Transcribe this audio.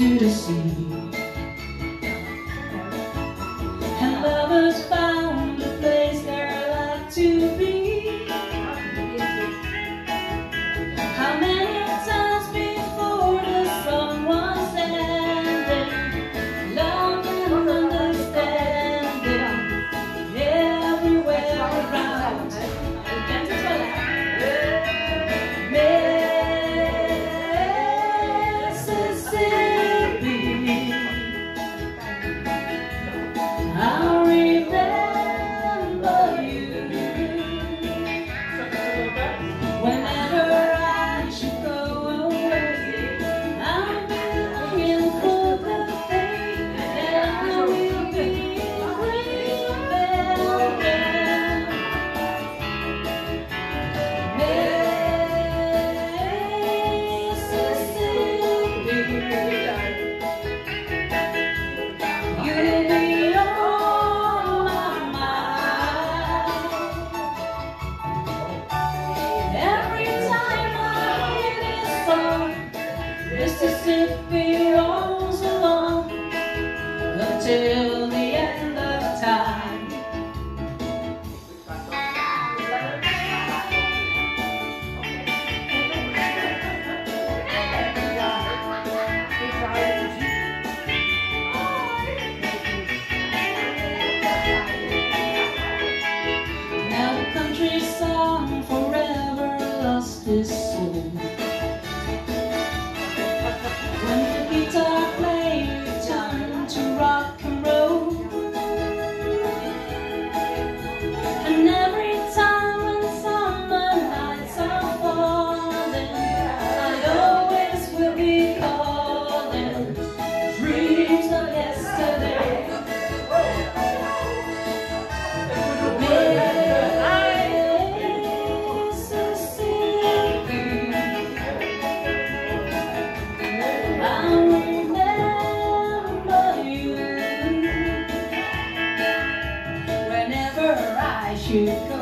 to the sea, and lovers found a place they're like to be. How many times before the sun was ending, love and understanding everywhere around Mississippi. I remember you whenever I should go away. I'll be longing for the day that I will be with them. Mississippi, you'll be on my mind. Every time I hear this song, Mississippi rolls along until the end of time. Now the country song forever lost its soul. When the guitar player turned to rock and roll, and every time when summer nights are falling, I always will be calling dreams of yesterday. Mississippi, I remember you whenever I should go